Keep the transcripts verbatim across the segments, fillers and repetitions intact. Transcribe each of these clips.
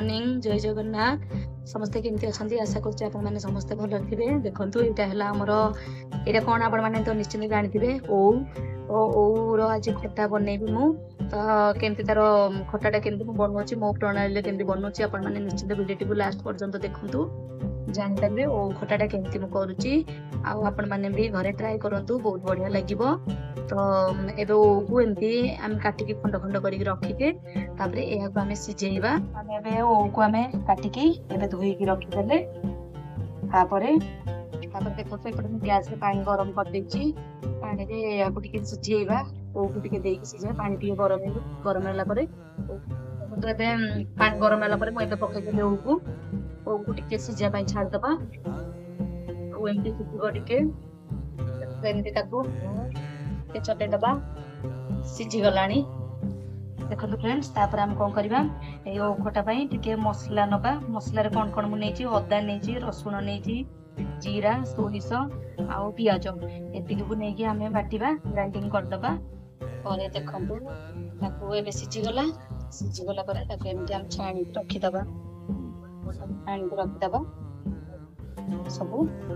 Morning जय जगन्नाथ समस्ते केमती अच्छा आशा कर समस्ते भल थे। देखो यहाँ है आमर ये कौन आपण मैंने तो निश्चिंत जानते ओ ओर आज खटा बनैबी मु तो केमती तार खटाटा केमती बनाऊँ मो प्रणाली केमती बनाऊँ आपण मैंने निश्चिंत वीडियो लास्ट पर्यंत देखु जानीपारे ओ खटाटा केमती मु करुच्ची आपण मैंने भी घरे ट्राए करूँ बहुत बढ़िया लगे। तो एबे ओकु एमती आम काटिकी खंड खंड करिक रखिके तापरे एहाको आमे सिझेइबा। आमे एबे ओकु आमे काटिकी एबे धोइकी रखि देले तापरे तापरे देखो तो एपटे गैस रे पानी गरम कर देछि पानी रे एहाको टिके सिझेइबा ओकु टिके देइकी सिझे पानी टिके गरम हे गरम होला परे तो एबे पानी गरम होला परे म एबे पकै देले ओकु ओकु टिके सिझा पई छाड़ दबा ओ एमती सिझिबो टिके एमती ताकू चटे दबा सिझी गलानी। देखो फ्रेंड्स तापर हम कौन करबा ए ओखटा पई टिके मसला नबा मसला रे कोन कोन मु नेची अदा नेची रसुण नेची जीरा सोरिष आ पियाज एतिक को नेकी हमें बाटीबा ग्राइंडिंग कर दबा और देखंतु ताको एबे सिझी गला सिझी गला पर ताको एमती हम छाणी रखि दबा छाणी रखि दबा सब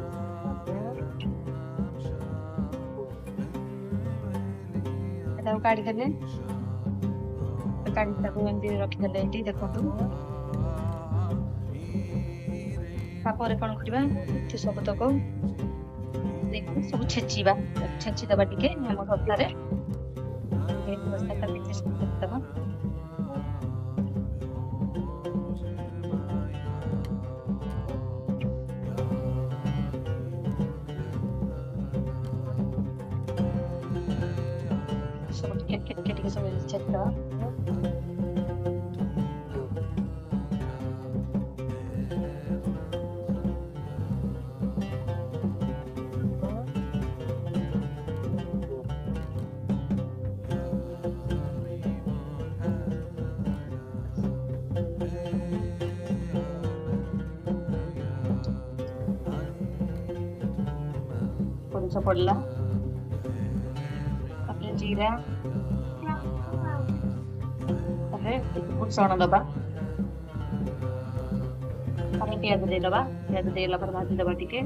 काढ़ी देले काढ़ी ताको एमती रखि देले एटी देखंतु तापर कोन करबा एठी सब तक देखो सब छेचिबा छेची दबा टिके हम रसला रे एक रसला ता पिछे छेची दबा चेक पड़ला जीरा भुसण दबा प्याज दे दबा प्याज देला पर भाजी दबा टिके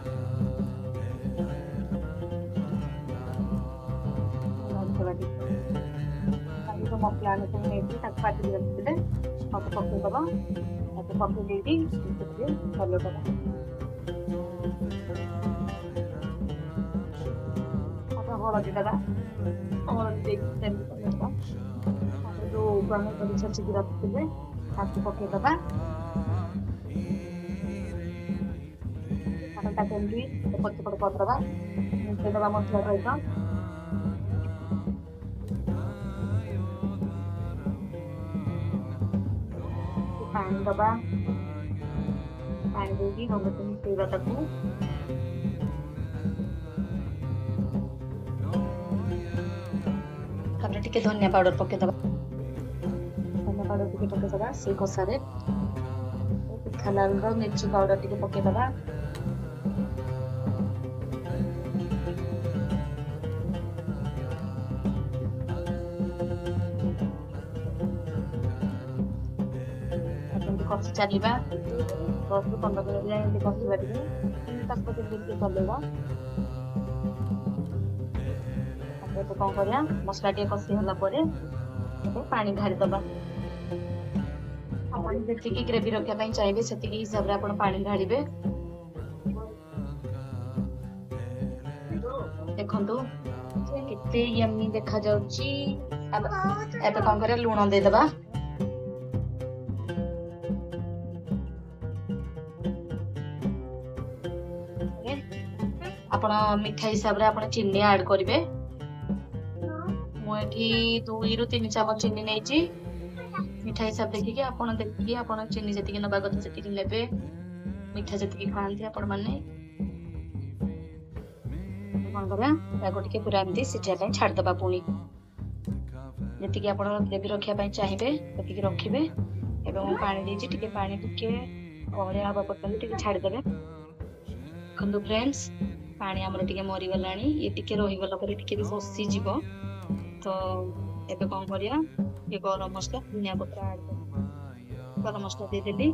तो मसला आने को नेती तक काटी रखिले सब पके दबा ताको पके देदी इसे भलो दबा आता हळदी दबा और देख तेल दबा जो गरम कर छची रखिले ताको पके दबा आता ताकेंदी पके पके पत्रबा मिसे दबा मसला रहितो पानी दबा पानी देगी हम तो मिसेइबा ताको तापर टिके धनिया पाउडर पके दबा धनिया पाउडर टिके पके दबा से कसारे खालाल रो मिर्ची पाउडर टिके पके दबा कसी चलिबा दस रु पंद्रह मिनट जाए कसिबा टिके ताको टिके चलेबा तो कौन करिया मसला टे कसी होला परे तो पानी ढारी दबा अपन जेतिकी ग्रेवी रखिया पई चाहिबे सेतिकी हिसाब रे अपन पानी ढारिबे। देखंतु केते यम्मी देखा जाउची अब एबे कौन करिया लूण दे दबा आपण मिठा हिसाब रे आपण चीनी ऐड करिवे मुठी दुई रु तीन चामच चीनी नहीं मिठा हिसाब देखिए आपन देखिए आपन चीनी जति नबा कथा जति लेबे मिठा जति खांती आपण माने कोन करा ताको टिके पूरा एमती सिझा पई छाड़ दबा पुनी जति कि आपण ग्रेवी रखिया पई चाहिबे जति कि रखिबे एवं पानी देछि टिके पानी टिके ओरे आबा पतन टिके छाड़ देबे। खंदु फ्रेंड्स पानी हमर टिके मरी गलानी ये टिके रही गला पर टिके भी बसी जीवो तो एबे कौन करिया ये गरम मसला धनिया पत्र ऐड कर ଗରମ ମସଲା ଦେଇଦେଲି।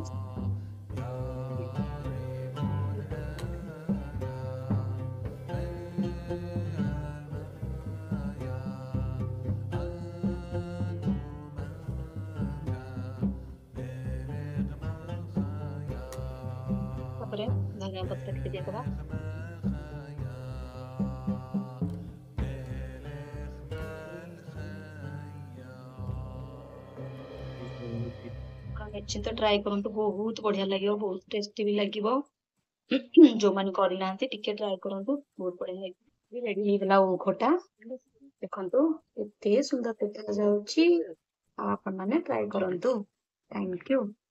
ତାପରେ ଧନିଆ ପତ୍ର ଟିକେ ଦେଇଦେବା। ନିଶ୍ଚିନ୍ତ ଟ୍ରାଏ କରନ୍ତୁ, ବହୁତ ବଢିଆ ଲାଗିବ, ବହୁତ ଟେଷ୍ଟି ବି ଲାଗିବ। ଯୋଉମାନେ କରିନାହାନ୍ତି ଟିକେ ଟ୍ରାଏ କରନ୍ତୁ, ବହୁତ ବଢିଆ ଲାଗିବ। ରେଡି ହେଇଗଲା ଓଉ ଖଟା। ଦେଖନ୍ତୁ ଏତେ ସୁନ୍ଦର ଦେଖାଯାଉଛି, ଆଉ ଆପଣ ମାନେ ଟ୍ରାଏ କରନ୍ତୁ। Thank you.